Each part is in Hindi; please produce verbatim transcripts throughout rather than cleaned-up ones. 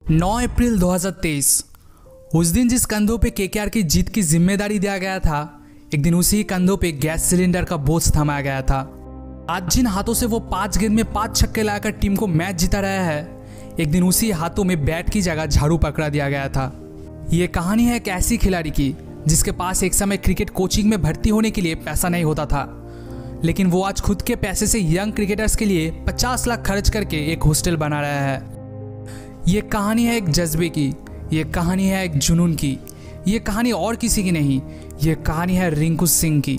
नौ अप्रैल दो हज़ार तेईस, उस दिन जिस कंधों पे केकेआर की जीत की जिम्मेदारी दिया गया था, एक दिन उसी कंधों पे गैस सिलेंडर का बोझ थमाया गया था। आज जिन हाथों से वो पांच गेंद में पांच छक्के लाकर टीम को मैच जिता रहा है, एक दिन उसी हाथों में बैट की जगह झाड़ू पकड़ा दिया गया था। ये कहानी है एक ऐसी खिलाड़ी की जिसके पास एक समय क्रिकेट कोचिंग में भर्ती होने के लिए पैसा नहीं होता था, लेकिन वो आज खुद के पैसे से यंग क्रिकेटर्स के लिए पचास लाख खर्च करके एक हॉस्टल बना रहा है। ये कहानी है एक जज्बे की, ये कहानी है एक जुनून की, ये कहानी और किसी की नहीं, ये कहानी है रिंकू सिंह की।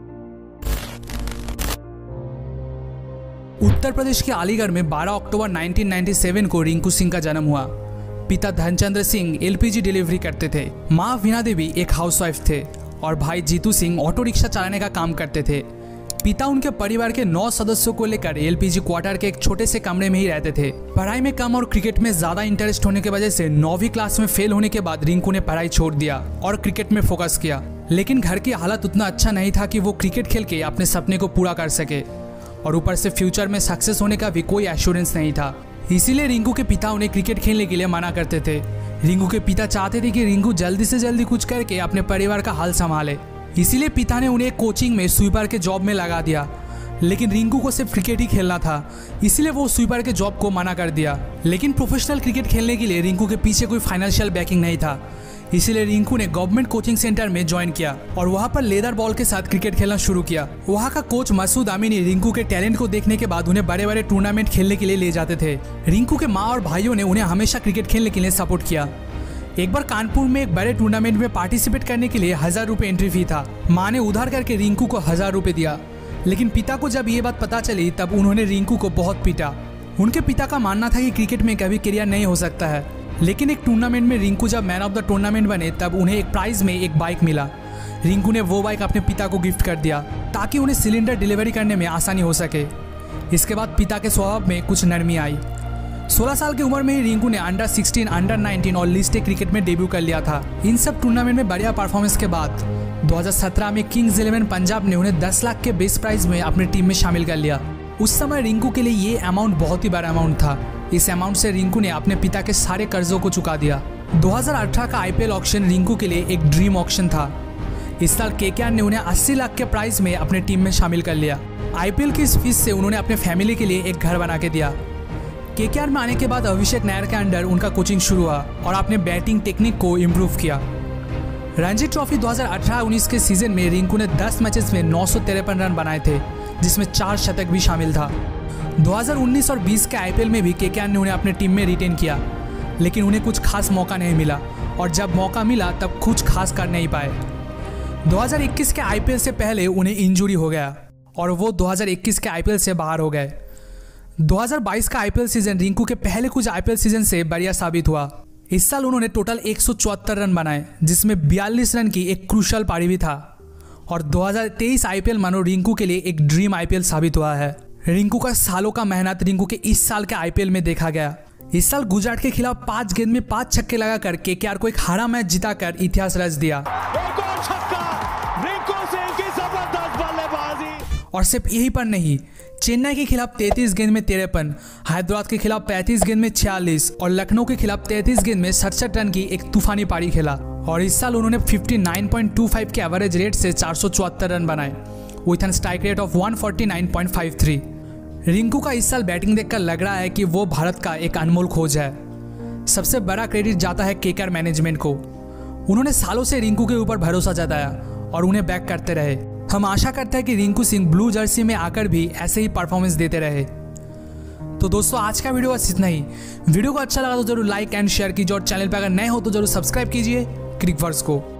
उत्तर प्रदेश के अलीगढ़ में बारह अक्टूबर उन्नीस सौ सत्तानवे को रिंकू सिंह का जन्म हुआ। पिता धनचंद्र सिंह एलपीजी डिलीवरी करते थे, मां वीणा देवी एक हाउसवाइफ थे और भाई जीतू सिंह ऑटो रिक्शा चलाने का काम करते थे। पिता उनके परिवार के नौ सदस्यों को लेकर एलपीजी क्वार्टर के एक छोटे से कमरे में ही रहते थे। पढ़ाई में कम और क्रिकेट में ज्यादा इंटरेस्ट होने की वजह से नौवीं क्लास में फेल होने के बाद रिंकू ने पढ़ाई छोड़ दिया और क्रिकेट में फोकस किया। लेकिन घर की हालत उतना अच्छा नहीं था कि वो क्रिकेट खेल के अपने सपने को पूरा कर सके, और ऊपर से फ्यूचर में सक्सेस होने का भी कोई एश्योरेंस नहीं था। इसीलिए रिंकू के पिता उन्हें क्रिकेट खेलने के लिए मना करते थे। रिंकू के पिता चाहते थे कि रिंकू जल्दी से जल्दी कुछ करके अपने परिवार का हाल संभाले, इसीलिए पिता ने उन्हें कोचिंग में स्वीपर के जॉब में लगा दिया। लेकिन रिंकू को सिर्फ क्रिकेट ही खेलना था, इसीलिए वो स्वीपर के जॉब को मना कर दिया। लेकिन प्रोफेशनल क्रिकेट खेलने के लिए रिंकू के पीछे कोई फाइनेंशियल बैकिंग नहीं था, इसीलिए रिंकू ने गवर्नमेंट कोचिंग सेंटर में ज्वाइन किया और वहां पर लेदर बॉल के साथ क्रिकेट खेलना शुरू किया। वहां का कोच मसूद अमीनी रिंकू के टैलेंट को देखने के बाद उन्हें बड़े बड़े टूर्नामेंट खेलने के लिए ले जाते थे। रिंकू के माँ और भाइयों ने उन्हें हमेशा क्रिकेट खेलने के लिए सपोर्ट किया। एक बार कानपुर में एक बड़े टूर्नामेंट में पार्टिसिपेट करने के लिए हजार रुपए एंट्री फी था। माँ ने उधार करके रिंकू को हजार रुपए दिया, लेकिन पिता को जब ये बात पता चली तब उन्होंने रिंकू को बहुत पीटा। उनके पिता का मानना था कि क्रिकेट में कभी करियर नहीं हो सकता है। लेकिन एक टूर्नामेंट में रिंकू जब मैन ऑफ द टूर्नामेंट बने तब उन्हें एक प्राइज में एक बाइक मिला। रिंकू ने वो बाइक अपने पिता को गिफ्ट कर दिया ताकि उन्हें सिलेंडर डिलीवरी करने में आसानी हो सके। इसके बाद पिता के स्वभाव में कुछ नरमी आई। सोलह साल की उम्र में ही रिंकू ने अंडर सोलह, अंडर उन्नीस और लिस्ट ए क्रिकेट में डेब्यू कर लिया था। इन सब टूर्नामेंट में बढ़िया परफॉर्मेंस के बाद दो हज़ार सत्रह में किंग्स इलेवन पंजाब ने उन्हें दस लाख के बेस प्राइज में अपनी टीम में शामिल कर लिया। उस समय रिंकू के लिए ये अमाउंट बहुत ही बड़ा अमाउंट था। इस अमाउंट से रिंकू ने अपने पिता के सारे कर्जों को चुका दिया। दो हज़ार अठारह का आईपीएल ऑक्शन रिंकू के लिए एक ड्रीम ऑक्शन था। इस साल केकेआर ने उन्हें अस्सी लाख के प्राइस में अपने टीम में शामिल कर लिया। आईपीएल की इस फीस से उन्होंने अपने फैमिली के लिए एक घर बना के दिया। केकेआर में आने के बाद अभिषेक नायर के अंडर उनका कोचिंग शुरू हुआ और अपने बैटिंग टेक्निक को इम्प्रूव किया। रणजी ट्रॉफी दो हज़ार अठारह उन्नीस के सीजन में रिंकू ने दस मैचेस में नौ सौ तिरपन रन बनाए थे, जिसमें चार शतक भी शामिल था। दो हज़ार उन्नीस और बीस के आईपीएल में भी केकेआर ने उन्हें अपने टीम में रिटेन किया, लेकिन उन्हें कुछ खास मौका नहीं मिला और जब मौका मिला तब कुछ खास कर नहीं पाए। दो हज़ार इक्कीस के आईपीएल से पहले उन्हें इंजरी हो गया और वो दो हज़ार इक्कीस के आईपीएल से बाहर हो गए। दो हज़ार बाईस का आईपीएल सीजन रिंकू के पहले कुछ आईपीएल सीजन से बढ़िया साबित हुआ। इस साल उन्होंने टोटल एक सौ चौहत्तर रन बनाए, जिसमें बयालीस रन की एक क्रूशल पारी भी था। और दो हज़ार तेईस आईपीएल मानो रिंकू के लिए एक ड्रीम आईपीएल साबित हुआ है। रिंकू का सालों का मेहनत रिंकू के इस साल के आईपीएल में देखा गया। इस साल गुजरात के खिलाफ पांच गेंद में पांच छक्के लगाकर केकेआर को एक हारा मैच जिताकर इतिहास रच दिया। और सिर्फ यही पर नहीं, चेन्नई के खिलाफ तैंतीस गेंद में तिरपन, हैदराबाद के खिलाफ पैंतीस गेंद में छियालीस और लखनऊ के खिलाफ तैंतीस गेंद में सड़सठ रन की एक तूफानी पारी खेला। और इस साल उन्होंने उनसठ पॉइंट दो पाँच के एवरेज रेट से चार सौ चौहत्तर रन बनाए with an strike rate of एक सौ उनचास पॉइंट पाँच तीन। रिंकू का इस साल बैटिंग देखकर लग रहा है कि वो भारत का एक अनमोल खोज है। सबसे बड़ा क्रेडिट जाता है केकेआर मैनेजमेंट को। उन्होंने सालों से रिंकू के ऊपर भरोसा जताया और उन्हें बैक करते रहे। हम आशा करते हैं कि रिंकू सिंह ब्लू जर्सी में आकर भी ऐसे ही परफॉर्मेंस देते रहे। तो दोस्तों, आज का वीडियो बस इतना ही। वीडियो को अच्छा लगा तो जरूर लाइक एंड शेयर कीजिए और चैनल पर अगर नए हो तो जरूर सब्सक्राइब कीजिए क्रिकवर्स को।